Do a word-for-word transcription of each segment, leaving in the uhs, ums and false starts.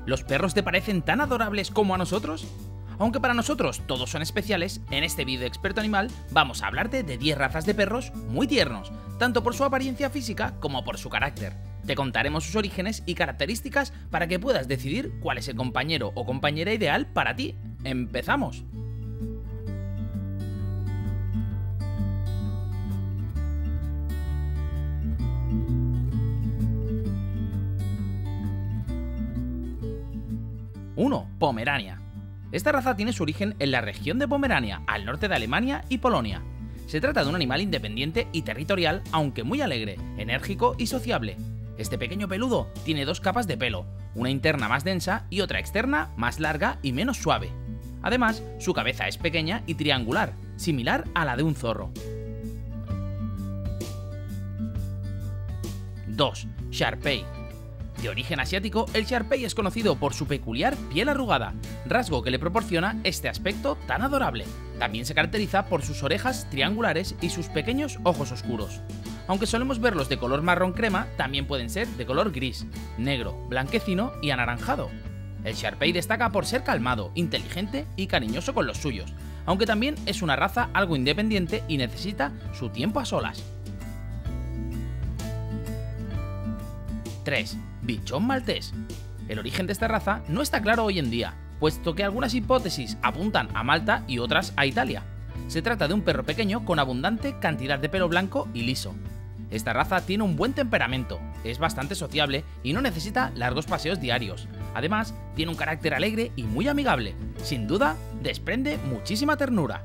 ¿Los perros te parecen tan adorables como a nosotros? Aunque para nosotros todos son especiales, en este vídeo de Experto Animal vamos a hablarte de diez razas de perros muy tiernos, tanto por su apariencia física como por su carácter. Te contaremos sus orígenes y características para que puedas decidir cuál es el compañero o compañera ideal para ti. ¡Empezamos! uno. Pomerania. Esta raza tiene su origen en la región de Pomerania, al norte de Alemania y Polonia. Se trata de un animal independiente y territorial, aunque muy alegre, enérgico y sociable. Este pequeño peludo tiene dos capas de pelo, una interna más densa y otra externa más larga y menos suave. Además, su cabeza es pequeña y triangular, similar a la de un zorro. dos. Shar-Pei. De origen asiático, el Shar-Pei es conocido por su peculiar piel arrugada, rasgo que le proporciona este aspecto tan adorable. También se caracteriza por sus orejas triangulares y sus pequeños ojos oscuros. Aunque solemos verlos de color marrón crema, también pueden ser de color gris, negro, blanquecino y anaranjado. El Shar-Pei destaca por ser calmado, inteligente y cariñoso con los suyos, aunque también es una raza algo independiente y necesita su tiempo a solas. tres. Bichón maltés. El origen de esta raza no está claro hoy en día, puesto que algunas hipótesis apuntan a Malta y otras a Italia. Se trata de un perro pequeño con abundante cantidad de pelo blanco y liso. Esta raza tiene un buen temperamento, es bastante sociable y no necesita largos paseos diarios. Además, tiene un carácter alegre y muy amigable. Sin duda, desprende muchísima ternura.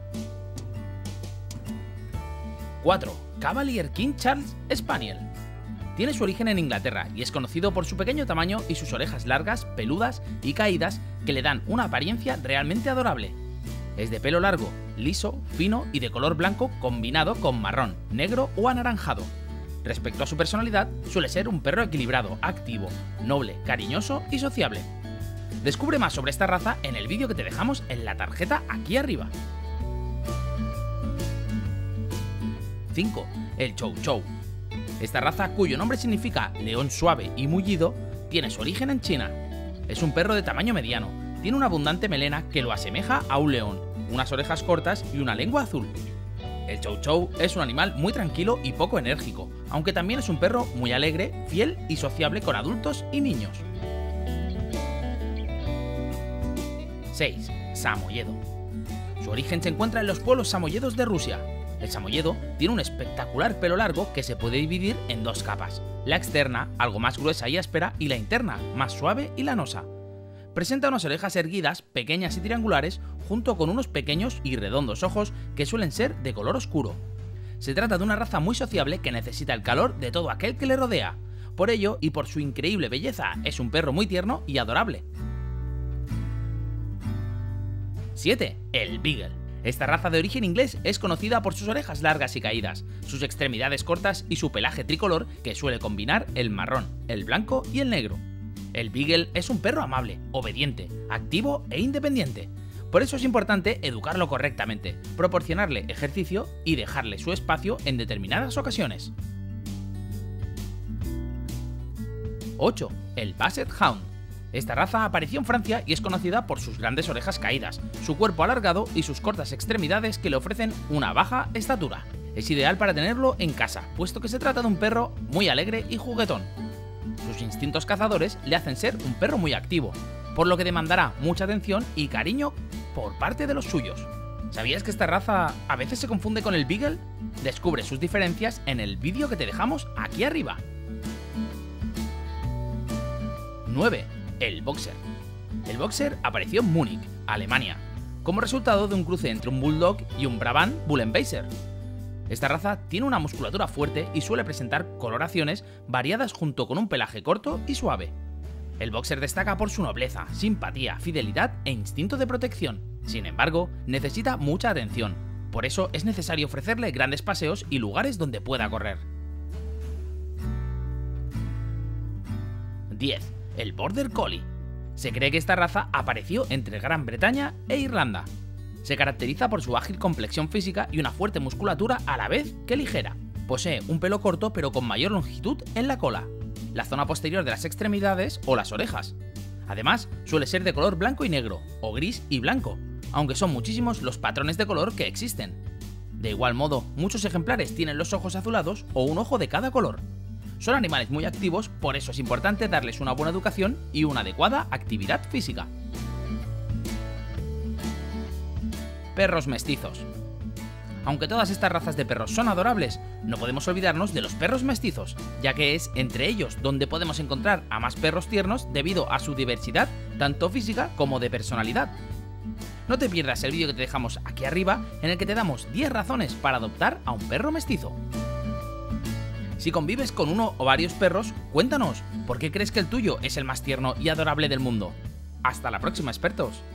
cuatro. Cavalier King Charles Spaniel. Tiene su origen en Inglaterra y es conocido por su pequeño tamaño y sus orejas largas, peludas y caídas que le dan una apariencia realmente adorable. Es de pelo largo, liso, fino y de color blanco combinado con marrón, negro o anaranjado. Respecto a su personalidad, suele ser un perro equilibrado, activo, noble, cariñoso y sociable. Descubre más sobre esta raza en el vídeo que te dejamos en la tarjeta aquí arriba. cinco. El Chow Chow. Esta raza, cuyo nombre significa león suave y mullido, tiene su origen en China. Es un perro de tamaño mediano, tiene una abundante melena que lo asemeja a un león, unas orejas cortas y una lengua azul. El Chow Chow es un animal muy tranquilo y poco enérgico, aunque también es un perro muy alegre, fiel y sociable con adultos y niños. seis. Samoyedo. Su origen se encuentra en los pueblos samoyedos de Rusia. El samoyedo tiene un espectacular pelo largo que se puede dividir en dos capas, la externa, algo más gruesa y áspera, y la interna, más suave y lanosa. Presenta unas orejas erguidas, pequeñas y triangulares, junto con unos pequeños y redondos ojos que suelen ser de color oscuro. Se trata de una raza muy sociable que necesita el calor de todo aquel que le rodea. Por ello, y por su increíble belleza, es un perro muy tierno y adorable. siete. El Beagle. Esta raza de origen inglés es conocida por sus orejas largas y caídas, sus extremidades cortas y su pelaje tricolor que suele combinar el marrón, el blanco y el negro. El Beagle es un perro amable, obediente, activo e independiente. Por eso es importante educarlo correctamente, proporcionarle ejercicio y dejarle su espacio en determinadas ocasiones. ocho. El Basset Hound. Esta raza apareció en Francia y es conocida por sus grandes orejas caídas, su cuerpo alargado y sus cortas extremidades que le ofrecen una baja estatura. Es ideal para tenerlo en casa, puesto que se trata de un perro muy alegre y juguetón. Sus instintos cazadores le hacen ser un perro muy activo, por lo que demandará mucha atención y cariño por parte de los suyos. ¿Sabías que esta raza a veces se confunde con el Beagle? Descubre sus diferencias en el vídeo que te dejamos aquí arriba. nueve. El Boxer. El Boxer apareció en Múnich, Alemania, como resultado de un cruce entre un Bulldog y un Brabant Bullenbeiser. Esta raza tiene una musculatura fuerte y suele presentar coloraciones variadas junto con un pelaje corto y suave. El Boxer destaca por su nobleza, simpatía, fidelidad e instinto de protección. Sin embargo, necesita mucha atención, por eso es necesario ofrecerle grandes paseos y lugares donde pueda correr. diez. El Border Collie. Se cree que esta raza apareció entre Gran Bretaña e Irlanda. Se caracteriza por su ágil complexión física y una fuerte musculatura a la vez que ligera. Posee un pelo corto pero con mayor longitud en la cola, la zona posterior de las extremidades o las orejas. Además, suele ser de color blanco y negro, o gris y blanco, aunque son muchísimos los patrones de color que existen. De igual modo, muchos ejemplares tienen los ojos azulados o un ojo de cada color. Son animales muy activos, por eso es importante darles una buena educación y una adecuada actividad física. Perros mestizos. Aunque todas estas razas de perros son adorables, no podemos olvidarnos de los perros mestizos, ya que es entre ellos donde podemos encontrar a más perros tiernos debido a su diversidad, tanto física como de personalidad. No te pierdas el vídeo que te dejamos aquí arriba, en el que te damos diez razones para adoptar a un perro mestizo. Si convives con uno o varios perros, cuéntanos, ¿por qué crees que el tuyo es el más tierno y adorable del mundo? ¡Hasta la próxima, expertos!